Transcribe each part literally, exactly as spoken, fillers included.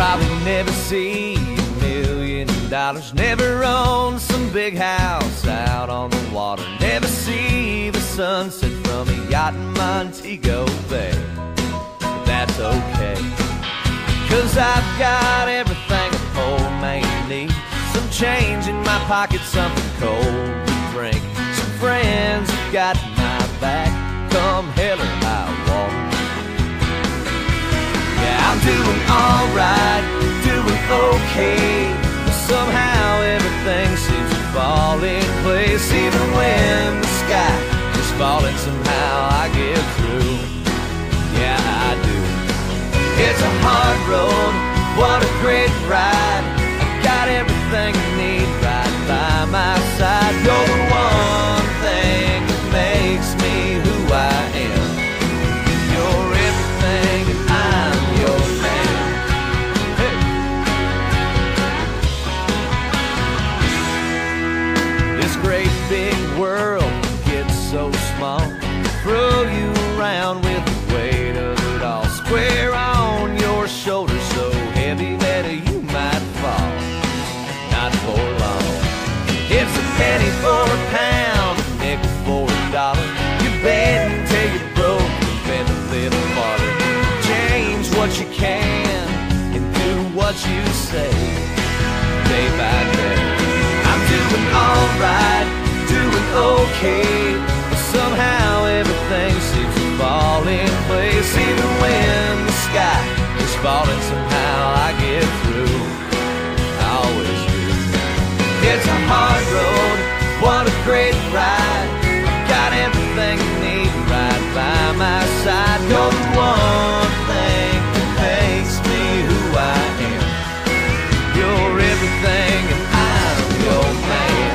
Probably never see a million dollars, never own some big house out on the water, never see the sunset from a yacht in Montego Bay. But that's okay, 'cause I've got everything a poor man needs. Some change in my pocket, something cold to drink, some friends who've got my back come hell or high water. Yeah, I'm doing alright, doing okay, but somehow everything seems to fall in place. Even when the sky is falling, somehow I get through. Yeah, I do. It's a hard road, what a great ride. I've got everything I need right by my side. You're the one thing that makes me who I am. You're everything and I'm your man. Hey. This great big world gets so small, throw you around with the weight of it all. Square on your shoulders, so heavy that you might fall. Not for long. It's a penny for a pound, a nickel for a dollar. You bend until you're broke, bend a little farther. Change what you can and do what you say, day by day. I'm doing alright, doing okay, but somehow everything seems to fall in place. Even when the sky is falling, somehow I get through. I always do. It's a hard road, what a great ride. I've got everything you need right by my side. You're the one thing that makes me who I am. You're everything and I'm your man.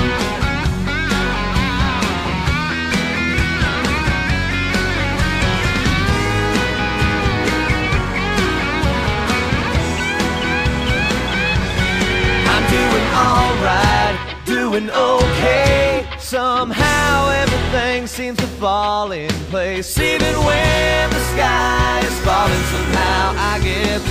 I'm doing alright, doing okay, somehow everything seems to fall in place. Even when the sky is falling, somehow I get